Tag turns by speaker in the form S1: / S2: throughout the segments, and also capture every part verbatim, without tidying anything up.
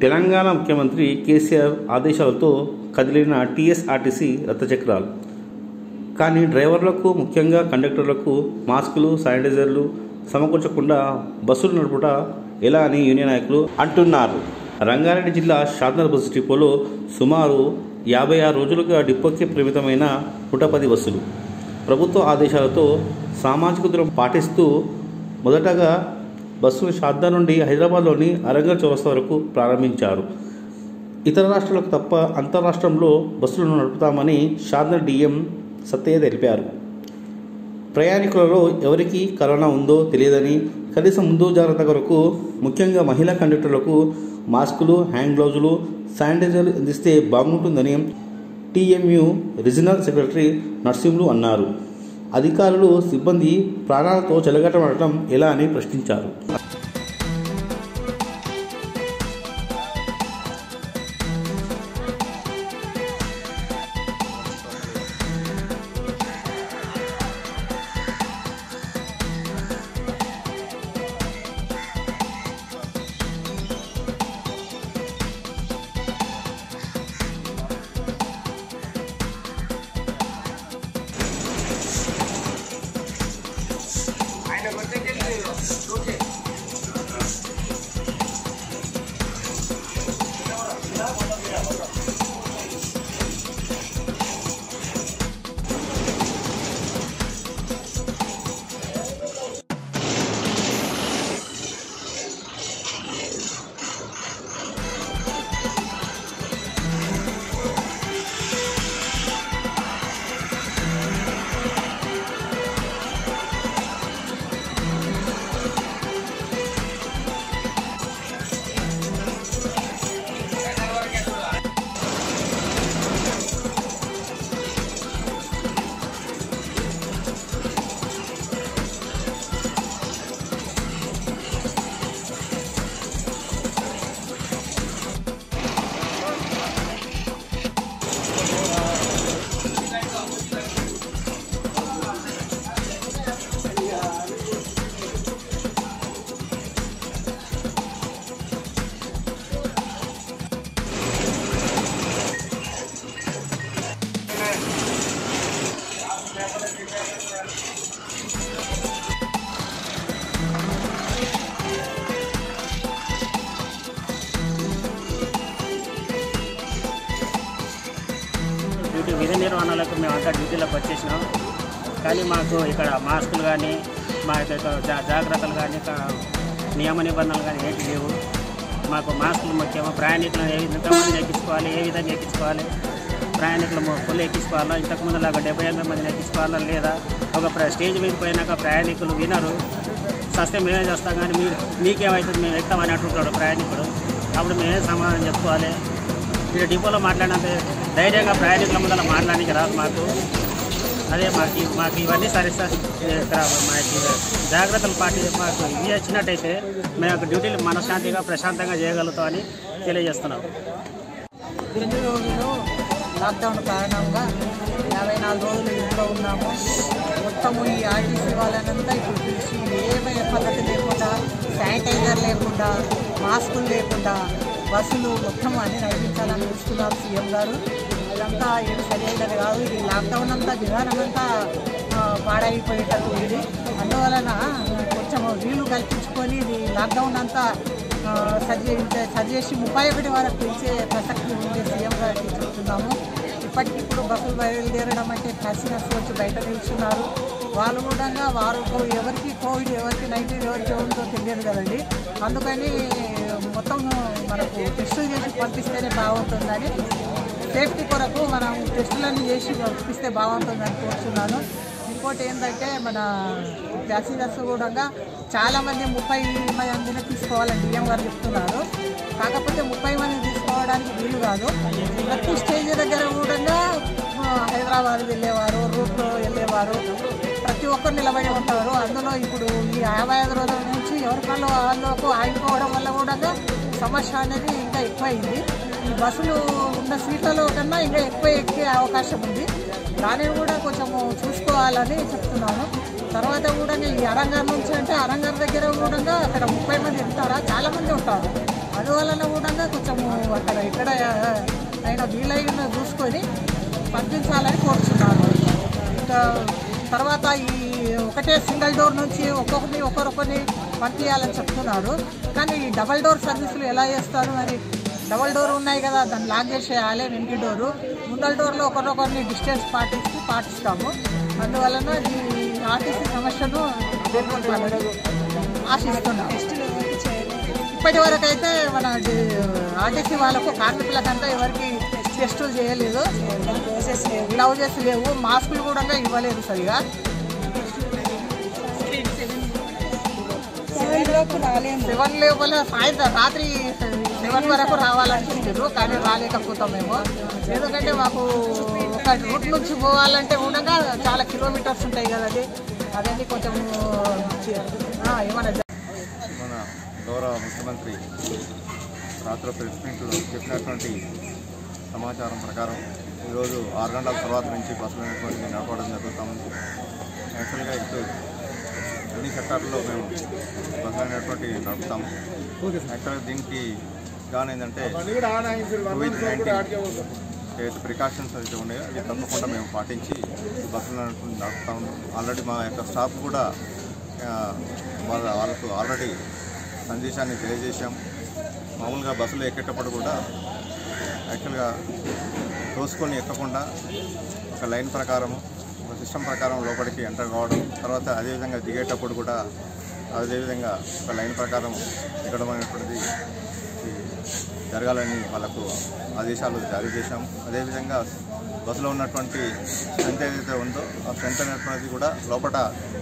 S1: తెలంగాణ ముఖ్యమంత్రి కేసీఆర్ ఆదేశాలతో కదిలిన టీఎస్ఆర్టీసీ రథచక్రాలు. కానీ డ్రైవర్లకు, ముఖ్యంగా కండక్టర్లకు మాస్కులు, శానిటైజర్లు సమకూర్చకుండా బస్సులు నడుపుట ఎలా అని యూనియన్ నాయకులు అంటున్నారు. రంగారెడ్డి జిల్లా షాద్నగర్ బస్సు డిపోలో సుమారు యాభై ఆరు రోజులుగా డిపోకి పరిమితమైన నూట పది బస్సులు ప్రభుత్వ ఆదేశాలతో సామాజిక దూరం పాటిస్తూ మొదటగా బస్సులు షాద్నగర్ నుండి హైదరాబాద్లోని అరంగల్ చౌరస్తా వరకు ప్రారంభించారు. ఇతర రాష్ట్రాలకు తప్ప అంతర్రాష్ట్రంలో బస్సులను నడుపుతామని షాద్నగర్ డీఎం సత్తయ్య తెలిపారు. ప్రయాణికులలో ఎవరికి కరోనా ఉందో తెలియదని, కనీసం ముందు జాగ్రత్త కొరకు ముఖ్యంగా మహిళా కండక్టర్లకు మాస్కులు, హ్యాండ్ గ్లౌజులు, శానిటైజర్లు అందిస్తే బాగుంటుందని టీఎంయూ రీజనల్ సెక్రటరీ నర్సింహులు అన్నారు. అధికారులు, సిబ్బంది ప్రాణాలతో చెలగాటమాడటం ఎలా అని ప్రశ్నించారు.
S2: డ్యూటీ విధి నిర్వహణలకు మేమంతా డ్యూటీలోకి వచ్చేసినాం. కానీ మాకు ఇక్కడ మాస్కులు కానీ, మా యొక్క జాగ్రత్తలు కానీ, నియమ నిబంధనలు కానీ ఏంటి లేవు. మాకు మాస్కులు ముఖ్యమో, ప్రయాణికులను ఏ ఎంతమందిని ఎక్కించుకోవాలి, ఏ విధంగా ఎక్కించుకోవాలి, ప్రయాణికులు ఫుల్ ఎక్కించుకోవాలా, ఇంతకుముందు లాగా డెబ్బై ఎనిమిది మందిని ఎక్కించుకోవాలా లేదా, ఒక స్టేజ్ మీద పోయినాక ప్రయాణికులు వినరు, సస్తే మేమే చేస్తాం కానీ మీరు మీకేమవుతుంది మేము ఎక్కుతామని అంటుంటాడు ప్రయాణికుడు. అప్పుడు మేమే సమాధానం చెప్పుకోవాలి. మీరు డిపోలో మాట్లాడినంత ధైర్యంగా ప్రయాణికుల ముందర మాట్లాడానికి రాదు మాకు. అదే మాకు మాకు ఇవన్నీ సరే సార్ ఇక్కడ మాకు జాగ్రత్తలు పాటి మాకు ఇవి వచ్చినట్టయితే మేము డ్యూటీలు మనశ్శాంతిగా ప్రశాంతంగా చేయగలుగుతామని తెలియజేస్తున్నాం.
S3: రెండు రోజులు లాక్డౌన్ కారణంగా యాభై నాలుగు రోజులు ఇంట్లో ఉన్నాము. మొత్తము ఈ ఆర్టీసీ వాళ్ళనంతా ఇప్పుడు పిలిచి ఏమైనా పద్ధతి లేకుండా, శానిటైజర్ లేకుండా, మాస్కులు లేకుండా బస్సులు మొత్తం అన్ని నడిపించాలని చూస్తున్నారు సీఎం గారు. ఇదంతా ఏమి సరైనది కాదు. ఇది లాక్డౌన్ అంతా విధానం అంతా పాడైపోయేటట్టు ఉంది. అందువలన కొంచెం వీలు కల్పించుకొని ఇది లాక్డౌన్ అంతా సరి సరి చేసి ముప్పై ఒకటి వరకు పెంచే ప్రసక్తి ఉంది సీఎం గారికి చెప్తున్నాము. ఇప్పటికిప్పుడు బస్సులు బయలుదేరడం అంటే ప్యాసింజర్స్ వచ్చి బయట నిల్చున్నారు. వాళ్ళు కూడా వారు ఎవరికి కోవిడ్, ఎవరికి నైన్టీన్ ఎవరికి ఉందో తెలియదు కదండి. అందుకని మొత్తం మనకు టెస్టులు చేసి పంపిస్తేనే బాగుంటుందని, సేఫ్టీ కొరకు మనం టెస్టులన్నీ చేసి పంపిస్తే బాగుంటుందని కోరుతున్నాను. ఇంకోటి ఏంటంటే మన ప్యాసింజర్స్ కూడా చాలామంది ముప్పై మందిని తీసుకోవాలని డిఎం గారు చెప్తున్నారు. కాకపోతే ముప్పై మంది తీసుకోవడానికి వీలు కాదు. ప్రతి స్టేజ్ దగ్గర కూడా హైదరాబాద్ వెళ్ళేవారు, రూట్లో వెళ్ళేవారు ప్రతి ఒక్కరు నిలబడి ఉంటారు. అందులో ఇప్పుడు ఈ యాభై ఐదు రోజుల నుంచి ఎవరికల్లో వాళ్ళకు ఆగిపోవడం వల్ల కూడా సమస్య అనేది ఇంకా ఎక్కువైంది. ఈ బస్సులు ఉన్న సీట్లలో కన్నా ఇంకా ఎక్కువ ఎక్కే అవకాశం ఉంది. దానిని కూడా కొంచెము చూసుకోవాలని చెప్తున్నాను. తర్వాత కూడా ఈ అరంగర్ నుంచి అంటే అరంగర్ దగ్గర కూడా అక్కడ ముప్పై మంది వెళ్తారా, చాలామంది ఉంటారు. అందువలన కూడా కొంచెము అక్కడ ఇక్కడ అయినా వీలైన చూసుకొని పంపించాలని కోరుతున్నాను. ఇంకా తర్వాత ఈ ఒకటే సింగిల్ డోర్ నుంచి ఒక్కొక్కరిని ఒక్కొక్కరిని పంపించాలని చెప్తున్నారు. కానీ ఈ డబల్ డోర్ సర్వీసులు ఎలా చేస్తారు? మరి డబల్ డోర్ ఉన్నాయి కదా, దాన్ని లాక్ చేసేయాలి. వెంటి డోరు ముందల డోర్లో ఒకరొకరిని డిస్టెన్స్ పాటిస్తూ పాటిస్తాము. అందువలన ఈ ఆర్టీసీ సమస్యను ఎదుర్కొంటామని ఆశిస్తున్నాం. ఇప్పటి వరకు అయితే మన ఆర్టీసీ వాళ్ళకు కార్మికులకంతా ఎవరికి టెస్టులు చేయలేదు, గ్లౌజెస్ లేవు, మాస్కులు కూడా ఇవ్వలేదు సరిగా. సెవెన్ లోపల సాయంత్రం రాత్రి సెవెన్ వరకు రావాలనుకుంటారు, కానీ రాలేకపోతామేమో. ఎందుకంటే మాకు ఒక రూట్ నుంచి పోవాలంటే కూడా చాలా కిలోమీటర్స్ ఉంటాయి కదా, అది అదన్నీ కొంచెం ఏమన్నా.
S4: మన గౌరవ ముఖ్యమంత్రి రాత్రి ప్రెస్ మీట్లో చెప్పినటువంటి సమాచారం ప్రకారం ఈరోజు ఆరు గంటల తర్వాత నుంచి బస్సులు అనేటువంటి నడపడం జరుగుతామని. యాక్చువల్గా ఇప్పుడు అన్ని సెక్టార్లలో మేము బస్సులు అనేటువంటి నడుపుతాము. యాక్చువల్గా దీనికి గాను ఏంటంటే కోవిడ్ నైన్టీన్ ఏదైతే ప్రికాషన్స్ అయితే ఉన్నాయో అవి తప్పకుండా మేము పాటించి బస్సులు అనేటువంటి నడుపుతాము. ఆల్రెడీ మా యొక్క స్టాఫ్ కూడా వాళ్ళ వాళ్ళకు ఆల్రెడీ సందేశాన్ని తెలియజేశాం. మామూలుగా బస్సులు ఎక్కేటప్పుడు కూడా యాక్చువల్గా తోసుకొని ఎక్కకుండా ఒక లైన్ ప్రకారము ఒక సిస్టమ్ ప్రకారం లోపలికి ఎంటర్ కావడం, తర్వాత అదేవిధంగా దిగేటప్పుడు కూడా అదేవిధంగా ఒక లైన్ ప్రకారం ఎక్కడం అనేటువంటిది జరగాలని వాళ్ళకు ఆదేశాలు జారీ చేశాము. అదేవిధంగా బస్సులో ఉన్నటువంటి స్ట్రెంత్ ఏదైతే ఉందో ఆ స్ట్రెంత్ అనేటువంటిది కూడా లోపల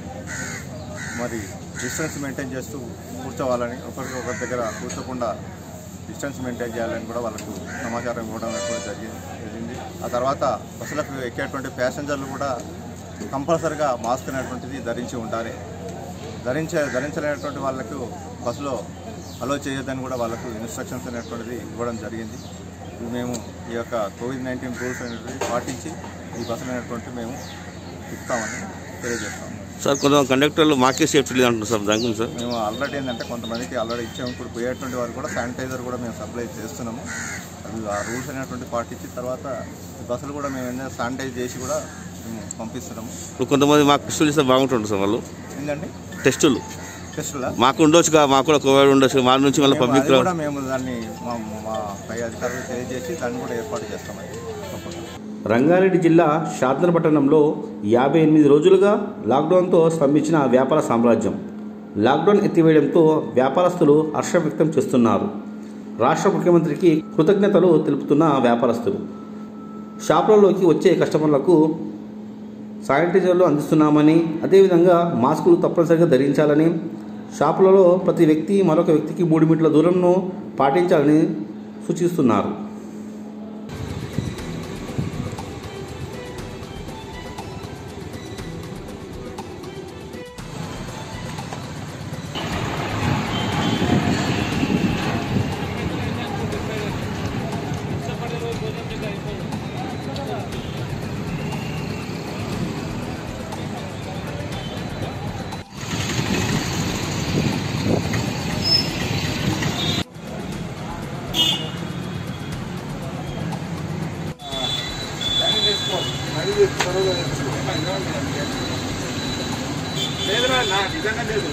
S4: మరి డిస్టెన్స్ మెయింటైన్ చేస్తూ కూర్చోవాలని, ఒకరికి ఒకరి దగ్గర కూర్చోకుండా డిస్టెన్స్ మెయింటైన్ చేయాలని కూడా వాళ్ళకు సమాచారం ఇవ్వడం అనేటువంటి జరిగింది. ఆ తర్వాత బస్సులకు ఎక్కేటువంటి ప్యాసింజర్లు కూడా కంపల్సరిగా మాస్క్ అనేటువంటిది ధరించి ఉండాలి. ధరించే ధరించలేనటువంటి వాళ్ళకు బస్సులో అలో చేయొద్దని కూడా వాళ్ళకు ఇన్స్ట్రక్షన్స్ అనేటువంటిది ఇవ్వడం జరిగింది. మేము ఈ యొక్క కోవిడ్ నైన్టీన్ రూల్స్ అనేవి పాటించి ఈ బస్సులు అనేటువంటి మేము తిప్పుతామని తెలియజేస్తాము.
S1: సార్ కొంత కండక్టర్లు మాకే సేఫ్టీ లేదు అంటున్నారు సార్, దానికి సార్
S4: మేము ఆల్రెడీ ఏంటంటే కొంతమందికి ఆల్రెడీ ఇచ్చాము. ఇప్పుడు పోయేటువంటి వారు కూడా శానిటైజర్ కూడా మేము సప్లై చేస్తున్నాము. అవి ఆ రూల్స్ అనేటువంటి పాటించి తర్వాత బస్సులు కూడా మేము ఏంటంటే శానిటైజ్ చేసి కూడా మేము పంపిస్తున్నాము.
S1: ఇప్పుడు కొంతమంది మాకు టెస్టులు ఇస్తే బాగుంటుంది సార్. వాళ్ళు
S4: ఏంటండి
S1: టెస్టులు
S4: టెస్టులా
S1: మాకు ఉండొచ్చు, మాకు కూడా కోవిడ్ ఉండొచ్చు, మా నుంచి మళ్ళీ పబ్లిక్
S4: కూడా మేము దాన్ని మా మా పై అధికారులు తెలియజేసి దాన్ని కూడా ఏర్పాటు చేస్తామని.
S1: రంగారెడ్డి జిల్లా షాద్నగర్ పట్టణంలో యాభై ఎనిమిది రోజులుగా లాక్డౌన్తో స్తంభించిన వ్యాపార సామ్రాజ్యం. లాక్డౌన్ ఎత్తివేయడంతో వ్యాపారస్తులు హర్షం వ్యక్తం చేస్తున్నారు. రాష్ట్ర ముఖ్యమంత్రికి కృతజ్ఞతలు తెలుపుతున్న వ్యాపారస్తులు షాపులలోకి వచ్చే కస్టమర్లకు శానిటైజర్లు అందిస్తున్నామని, అదేవిధంగా మాస్కులు తప్పనిసరిగా ధరించాలని, షాపులలో ప్రతి వ్యక్తి మరొక వ్యక్తికి మూడు మీటర్ల దూరంను పాటించాలని సూచిస్తున్నారు.
S4: లేదురా నా నిజంగా లేదు.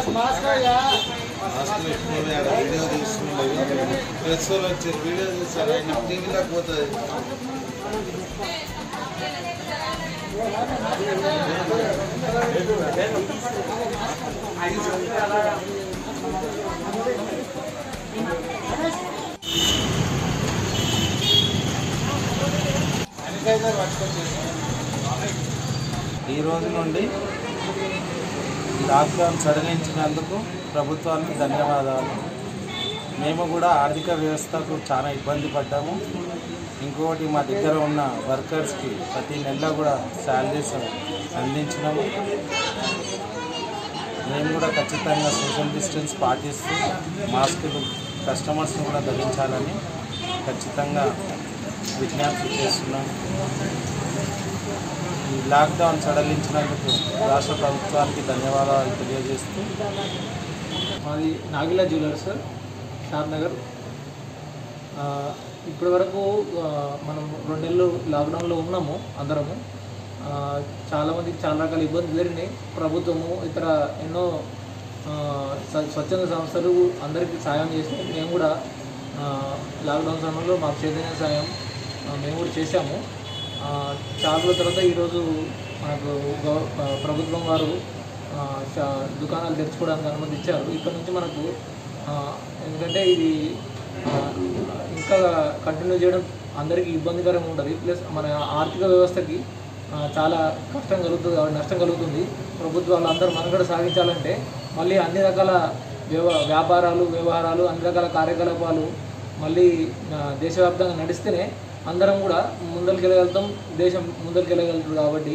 S5: వీడియో తీసుకున్నాడు ప్రెస్ వాళ్ళు వచ్చారు వీడియో తీస్తారు ఆయన టీవీలోకి పోతుంది ఈ రోజు నుండి లాక్డౌన్ సడలించినందుకు ప్రభుత్వానికి ధన్యవాదాలు. మేము కూడా ఆర్థిక వ్యవస్థకు చాలా ఇబ్బంది పడ్డాము. ఇంకొకటి మా దగ్గర ఉన్న వర్కర్స్కి ప్రతి నెల కూడా శాలరీస్ అందించినాము. మేము కూడా ఖచ్చితంగా సోషల్ డిస్టెన్స్ పాటిస్తూ మాస్కులు కస్టమర్స్ని కూడా ధరించాలని ఖచ్చితంగా విజ్ఞప్తి చేస్తున్నాము. ఈ లాక్డౌన్ సడలించినందుకు రాష్ట్ర ప్రభుత్వానికి ధన్యవాదాలు తెలియజేస్తూ
S6: మాది నాగిలా జ్యువెలర్స్ షాద్ నగర్. ఇప్పటి వరకు మనం రెండు నెలలు లాక్డౌన్లో ఉన్నాము అందరము. చాలామందికి చాలా రకాల ఇబ్బందులు జరిగినాయి. ప్రభుత్వము ఇతర ఎన్నో స్వచ్ఛంద సంస్థలు అందరికీ సాయం చేసి మేము కూడా లాక్డౌన్ సమయంలో మాకు చైతన్య సాయం మేము కూడా చేశాము. చాలా రోజుల తర్వాత ఈరోజు మనకు ప్రభుత్వం వారు దుకాణాలు తెరుచుకోవడానికి అనుమతి ఇచ్చారు. ఇక్కడ నుంచి మనకు ఎందుకంటే ఇది ఇంకా కంటిన్యూ చేయడం అందరికీ ఇబ్బందికరంగా ఉంటుంది. ప్లస్ మన ఆర్థిక వ్యవస్థకి చాలా కష్టం కలుగుతుంది, నష్టం కలుగుతుంది. ప్రభుత్వాలు అందరూ మనుగడ సాగించాలంటే మళ్ళీ అన్ని రకాల వ్యవ వ్యాపారాలు వ్యవహారాలు అన్ని రకాల కార్యకలాపాలు మళ్ళీ దేశవ్యాప్తంగా నడిస్తేనే అందరం కూడా ముందరికి వెళ్ళగలుగుతాం, దేశం ముందరికి వెళ్ళగలుగుతుంది. కాబట్టి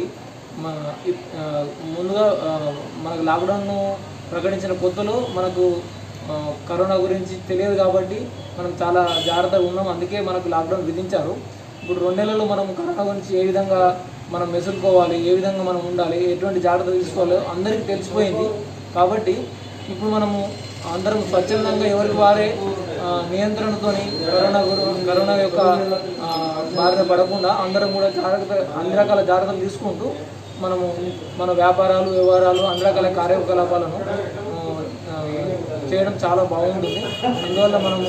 S6: ముందుగా మనకు లాక్డౌన్ను ప్రకటించిన కొత్తలో మనకు కరోనా గురించి తెలియదు కాబట్టి మనం చాలా జాగ్రత్తగా ఉన్నాం. అందుకే మనకు లాక్డౌన్ విధించారు. ఇప్పుడు రెండు నెలల్లో మనం కరోనా గురించి ఏ విధంగా మనం మెసులుకోవాలి, ఏ విధంగా మనం ఉండాలి, ఎటువంటి జాగ్రత్తలు తీసుకోవాలో అందరికీ తెలిసిపోయింది. కాబట్టి ఇప్పుడు మనము అందరం స్వచ్ఛందంగా ఎవరికి వారే నియంత్రణతోని కరోనా కరోనా యొక్క బారిన పడకుండా అందరం కూడా జాగ్రత్త అన్ని రకాల జాగ్రత్తలు తీసుకుంటూ మనము మన వ్యాపారాలు వ్యవహారాలు అన్ని రకాల కార్యకలాపాలను చేయడం చాలా బాగుంటుంది. అందువల్ల మనము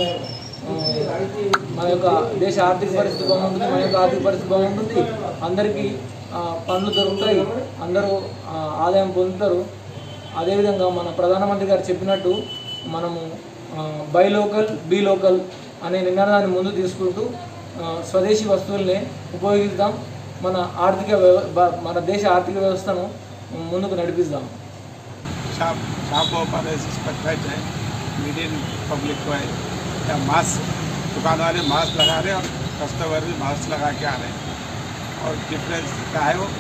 S6: మన యొక్క దేశ ఆర్థిక పరిస్థితి బాగుంటుంది, మన యొక్క ఆర్థిక పరిస్థితి బాగుంటుంది, అందరికీ పనులు దొరుకుతాయి, అందరూ ఆదాయం పొందుతారు. అదేవిధంగా మన ప్రధానమంత్రి గారు చెప్పినట్టు మనము బై లోకల్ బీ లోకల్ అనే నినాదాన్ని ముందు తీసుకుంటూ స్వదేశీ వస్తువుల్ని ఉపయోగిద్దాం, మన ఆర్థిక మన దేశ ఆర్థిక వ్యవస్థను ముందుకు నడిపిద్దాం.
S7: शॉप शॉप ओपन है परफेक्ट है मीडियम पब्लिक को है या मास्क दुकान वाले मास्क लगा रहे हैं और कस्टमर भी मास्क लगा के आ रहे हैं और डिफरेंस क्या है वो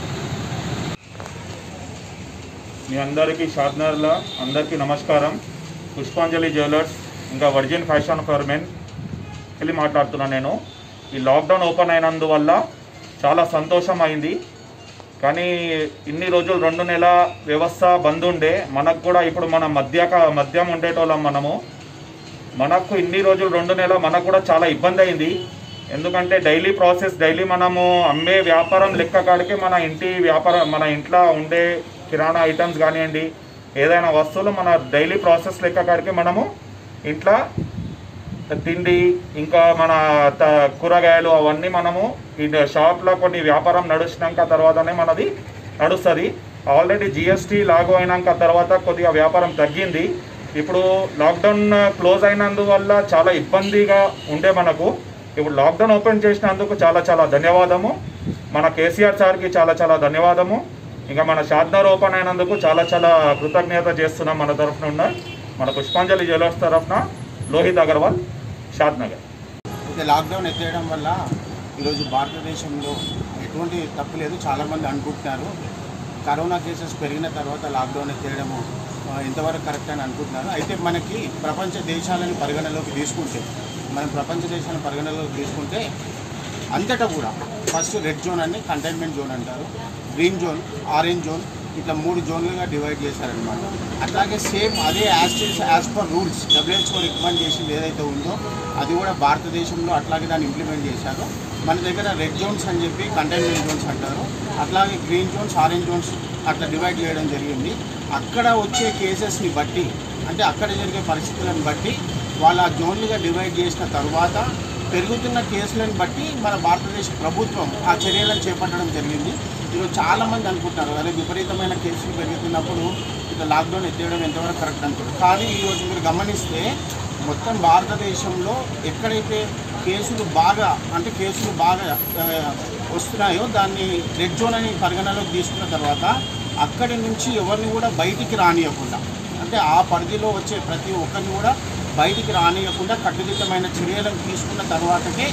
S8: మీ అందరికీ షాద్నగర్లో అందరికీ నమస్కారం. పుష్పాంజలి జ్యువెలర్స్ ఇంకా వర్జిన్ ఫ్యాషన్ ఫర్ మెన్ వెళ్ళి మాట్లాడుతున్నాను. నేను ఈ లాక్డౌన్ ఓపెన్ అయినందువల్ల చాలా సంతోషం అయింది. కానీ ఇన్ని రోజులు రెండు నెలల వ్యవస్థ బంద్ ఉండే మనకు కూడా ఇప్పుడు మన మధ్య మద్యం ఉండేటోళ్ళం మనము. మనకు ఇన్ని రోజులు రెండు నెలలు మనకు కూడా చాలా ఇబ్బంది అయింది. ఎందుకంటే డైలీ ప్రాసెస్ డైలీ మనము అమ్మే వ్యాపారం లెక్క కాడికి మన ఇంటి వ్యాపారం మన ఇంట్లో ఉండే కిరాణా ఐటమ్స్ కానివ్వండి ఏదైనా వస్తువులు మన డైలీ ప్రాసెస్ లెక్క కాడికి మనము ఇంట్లో తిండి ఇంకా మన కూరగాయలు అవన్నీ మనము ఈ షాప్లో కొన్ని వ్యాపారం నడిచినాక తర్వాతనే మనది నడుస్తుంది. ఆల్రెడీ జిఎస్టీ లాగు అయినాక తర్వాత కొద్దిగా వ్యాపారం తగ్గింది. ఇప్పుడు లాక్డౌన్ క్లోజ్ అయినందువల్ల చాలా ఇబ్బందిగా ఉండే మనకు. ఇప్పుడు లాక్డౌన్ ఓపెన్ చేసినందుకు చాలా చాలా ధన్యవాదము. మన కేసీఆర్ సార్కి చాలా చాలా ధన్యవాదము. ఇంకా మన షాద్నగర్ ఓపెన్ అయినందుకు చాలా చాలా కృతజ్ఞత చేస్తున్నాం మన తరఫున ఉన్న మన పుష్పాంజలి జ్యువెలర్స్ తరఫున లోహిత్ అగర్వాల్ షాద్నగర్.
S9: అయితే లాక్డౌన్ ఎత్తేయడం వల్ల ఈరోజు భారతదేశంలో ఎటువంటి తప్పు లేదు. చాలామంది అనుకుంటున్నారు కరోనా కేసెస్ పెరిగిన తర్వాత లాక్డౌన్ ఎత్తేయడము ఎంతవరకు కరెక్ట్ అని అనుకుంటున్నారు. అయితే మనకి ప్రపంచ దేశాలను పరిగణలోకి తీసుకుంటే మనం ప్రపంచ దేశాలను పరిగణలోకి తీసుకుంటే అంతటా కూడా ఫస్ట్ రెడ్ జోన్ అని కంటైన్మెంట్ జోన్ అంటారు, గ్రీన్ జోన్, ఆరెంజ్ జోన్, ఇట్లా మూడు జోన్లుగా డివైడ్ చేశారనమాట. అట్లాగే సేమ్ అదే as as per rules WHO recommend చేసింది ఏదైతే ఉందో అది కూడా భారతదేశంలో అట్లాగే దాన్ని ఇంప్లిమెంట్ చేశారు. మన దగ్గర రెడ్ జోన్స్ అని చెప్పి కంటైన్మెంట్ జోన్స్ అంటారు, అట్లాగే గ్రీన్ జోన్స్, ఆరెంజ్ జోన్స్ అట్లా డివైడ్ చేయడం జరిగింది. అక్కడ వచ్చే కేసెస్ని బట్టి, అంటే అక్కడ జరిగే పరిస్థితులను బట్టి వాళ్ళ జోన్లుగా డివైడ్ చేసిన తర్వాత పెరుగుతున్న కేసులను బట్టి మన భారతదేశ ప్రభుత్వం ఆ చర్యలను చేపట్టడం జరిగింది. ఈరోజు చాలామంది అనుకుంటున్నారు అదే విపరీతమైన కేసులు పెరుగుతున్నప్పుడు ఇక లాక్డౌన్ ఎత్తేయడం ఎంతవరకు కరెక్ట్ అనుకుంటారు. కానీ ఈరోజు మీరు గమనిస్తే మొత్తం భారతదేశంలో ఎక్కడైతే కేసులు బాగా అంటే కేసులు బాగా వస్తున్నాయో దాన్ని రెడ్ జోన్ అని పరిగణలోకి తీసుకున్న తర్వాత అక్కడి నుంచి ఎవరిని కూడా బయటికి రానియకుండా, అంటే ఆ పరిధిలో వచ్చే ప్రతి ఒక్కరిని కూడా బయటికి రానియకుండా కట్టుదిట్టమైన చర్యలను తీసుకున్న తర్వాతకే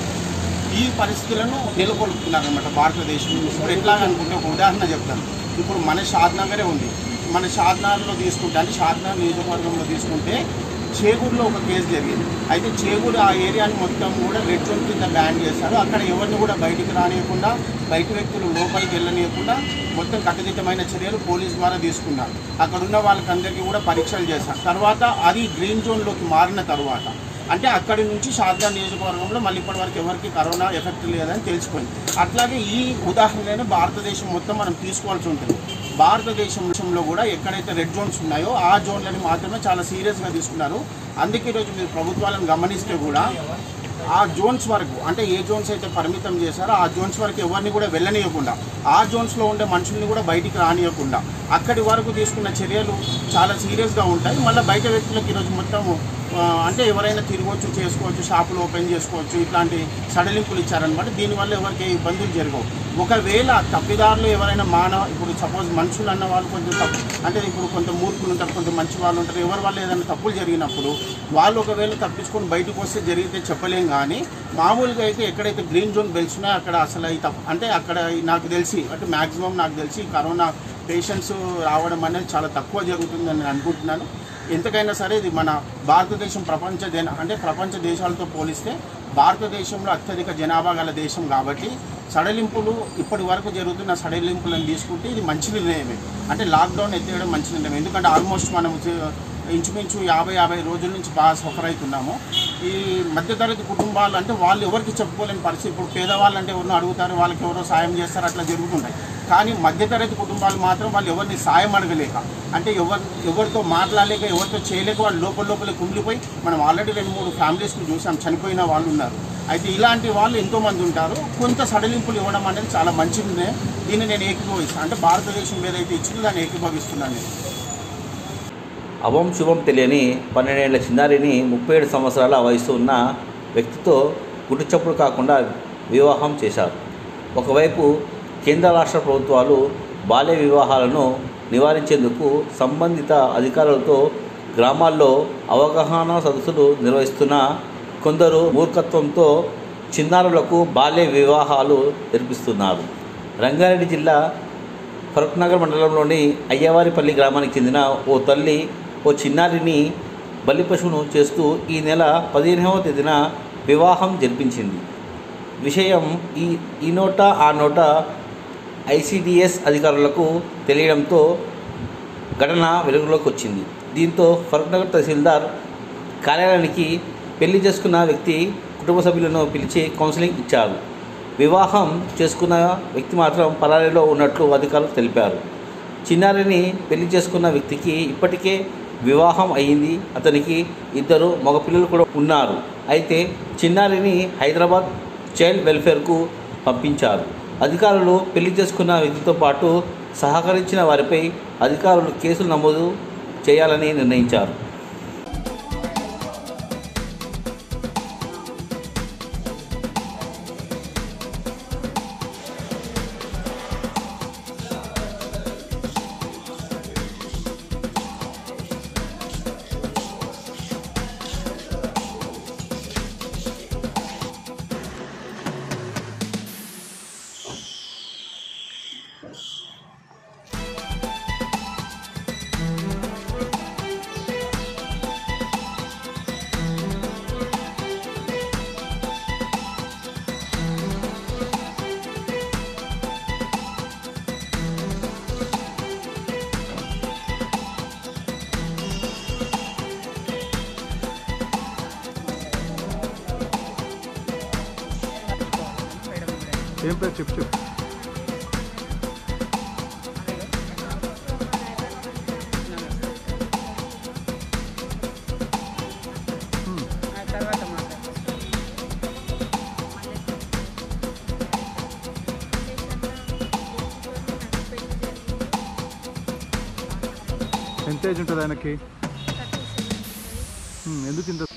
S9: ఈ పరిస్థితులను నెలకొల్పుతున్నారన్నమాట భారతదేశం. ఇప్పుడు ఎట్లా అనుకుంటే ఒక ఉదాహరణ చెప్తాను. ఇప్పుడు మన షాద్నగరే ఉంది. మన షాద్నగర్లో తీసుకుంటే అంటే షాద్నగర్ నియోజకవర్గంలో తీసుకుంటే చేగూరులో ఒక కేసు జరిగింది. అయితే చేగూరు ఆ ఏరియాని మొత్తం కూడా రెడ్ జోన్ కింద బ్యాన్ చేశారు. అక్కడ ఎవరిని కూడా బయటికి రానియకుండా, బయట వ్యక్తులు లోపలికి వెళ్ళనియకుండా మొత్తం కట్టుదిట్టమైన చర్యలు పోలీస్ ద్వారా తీసుకున్నారు. అక్కడ ఉన్న వాళ్ళకందరికీ కూడా పరీక్షలు చేశారు. తర్వాత అది గ్రీన్ జోన్లోకి మారిన తర్వాత అంటే అక్కడి నుంచి షాద్నగర్ నియోజకవర్గంలో మళ్ళీ ఇప్పటి వరకు ఎవరికి కరోనా ఎఫెక్ట్ లేదని తెలిసిపోయింది. అట్లాగే ఈ ఉదాహరణనే భారతదేశం మొత్తం మనం తీసుకోవాల్సి ఉంటుంది. భారతదేశంలో కూడా ఎక్కడైతే రెడ్ జోన్స్ ఉన్నాయో ఆ జోన్లని మాత్రమే చాలా సీరియస్గా తీసుకున్నారు. అందుకే ఈరోజు మీరు ప్రభుత్వాలను గమనిస్తే కూడా ఆ జోన్స్ వరకు అంటే ఏ జోన్స్ అయితే పరిమితం చేశారో ఆ జోన్స్ వరకు ఎవరిని కూడా వెళ్ళనీయకుండా, ఆ జోన్స్లో ఉండే మనుషుల్ని కూడా బయటికి రానియకుండా అక్కడి వరకు తీసుకున్న చర్యలు చాలా సీరియస్గా ఉంటాయి. మళ్ళీ బయట వ్యక్తులకు ఈరోజు మొత్తం అంటే ఎవరైనా తిరగవచ్చు, చేసుకోవచ్చు, షాపులు ఓపెన్ చేసుకోవచ్చు, ఇట్లాంటి సడలింపులు ఇచ్చారనమాట. దీనివల్ల ఎవరికి ఇబ్బందులు జరగవు. ఒకవేళ తప్పిదారులు ఎవరైనా మానవ ఇప్పుడు సపోజ్ మనుషులు అన్న వాళ్ళు కొంచెం తప్పు అంటే ఇప్పుడు కొంత మూర్ఖులు ఉంటారు, కొంత మంచి వాళ్ళు ఉంటారు. ఎవరి వల్ల ఏదైనా తప్పులు జరిగినప్పుడు వాళ్ళు ఒకవేళ తప్పించుకొని బయటకు వస్తే జరిగితే చెప్పలేం. కానీ మామూలుగా అయితే ఎక్కడైతే గ్రీన్ జోన్ బెల్స్ ఉన్నాయో అక్కడ అసలు ఈ తప్పు అంటే అక్కడ నాకు తెలిసి అంటే మ్యాక్సిమం నాకు తెలిసి కరోనా పేషెంట్స్ రావడం అనేది చాలా తక్కువ జరుగుతుందని నేను అనుకుంటున్నాను. ఎంతకైనా సరే ఇది మన భారతదేశం ప్రపంచ జన అంటే ప్రపంచ దేశాలతో పోలిస్తే భారతదేశంలో అత్యధిక జనాభా గల దేశం కాబట్టి సడలింపులు ఇప్పటి వరకు జరుగుతున్న సడలింపులను తీసుకుంటే ఇది మంచి నిర్ణయమే. అంటే లాక్డౌన్ ఎత్తేయడం మంచి నిర్ణయం. ఎందుకంటే ఆల్మోస్ట్ మనం ఇంచుమించు యాభై యాభై రోజుల నుంచి బాగా సఫర్ అవుతున్నాము. ఈ మధ్యతరగతి కుటుంబాలు అంటే వాళ్ళు ఎవరికి చెప్పుకోలేని పరిస్థితి. ఇప్పుడు పేదవాళ్ళు అంటే ఎవరినో అడుగుతారు, వాళ్ళకి ఎవరో సాయం చేస్తారు, అట్లా జరుగుతుంటాయి. కానీ మధ్యతరగతి కుటుంబాలు మాత్రం వాళ్ళు ఎవరిని సాయం అడగలేక అంటే ఎవరు ఎవరితో మాట్లాడలేక ఎవరితో చేయలేక వాళ్ళు లోపల లోపలే కుమిలిపోయి మనం ఆల్రెడీ రెండు మూడు ఫ్యామిలీస్ని చూసాం, చనిపోయిన వాళ్ళు ఉన్నారు. అయితే ఇలాంటి వాళ్ళు ఎంతోమంది ఉంటారు. కొంత సడలింపులు ఇవ్వడం అనేది చాలా మంచిదే. దీన్ని నేను ఏకీభవిస్తాను. అంటే భారతదేశం ఏదైతే ఇచ్చిందో దాన్ని ఏకీభవిస్తున్నాను నేను.
S1: అవం శుభం తెలియని పన్నెండేళ్ల చిన్నారిని ముప్పై ఏడు సంవత్సరాల వయసు ఉన్న వ్యక్తితో గుట్టుచప్పుడు కాకుండా వివాహం చేశారు. ఒకవైపు కేంద్ర రాష్ట్ర ప్రభుత్వాలు బాల్య వివాహాలను నివారించేందుకు సంబంధిత అధికారులతో గ్రామాల్లో అవగాహన సదస్సులు నిర్వహిస్తున్న కొందరు మూర్ఖత్వంతో చిన్నారులకు బాల్య వివాహాలు జరిపిస్తున్నారు. రంగారెడ్డి జిల్లా ఫరూక్నగర్ మండలంలోని అయ్యవారిపల్లి గ్రామానికి చెందిన ఓ తల్లి ఓ చిన్నారిని బలి పశువును చేస్తూ ఈ నెల పదిహేనవ తేదీన వివాహం జరిపించింది. విషయం ఈ ఈ నోట ఆ నోట ఐసిడిఎస్ అధికారులకు తెలియడంతో ఘటన వెలుగులోకి వచ్చింది. దీంతో ఫరూక్నగర్ తహసీల్దార్ కార్యాలయానికి పెళ్లి చేసుకున్న వ్యక్తి కుటుంబ సభ్యులను పిలిచి కౌన్సిలింగ్ ఇచ్చారు. వివాహం చేసుకున్న వ్యక్తి మాత్రం పరారీలో ఉన్నట్లు అధికారులు తెలిపారు. చిన్నారిని పెళ్లి చేసుకున్న వ్యక్తికి ఇప్పటికే వివాహం అయ్యింది. అతనికి ఇద్దరు మగపిల్లలు కూడా ఉన్నారు. అయితే చిన్నారిని హైదరాబాద్ చైల్డ్ వెల్ఫేర్కు పంపించారు. అధికారులు పెళ్లి చేసుకున్న వ్యక్తితో పాటు సహకరించిన వారిపై అధికారులు కేసులు నమోదు చేయాలని నిర్ణయించారు.
S10: ఏం పేరు చెప్పు చెప్పు ఎంత ఏజ్ ఉంటుంది ఆయనకి? ఎందుకు ఇంత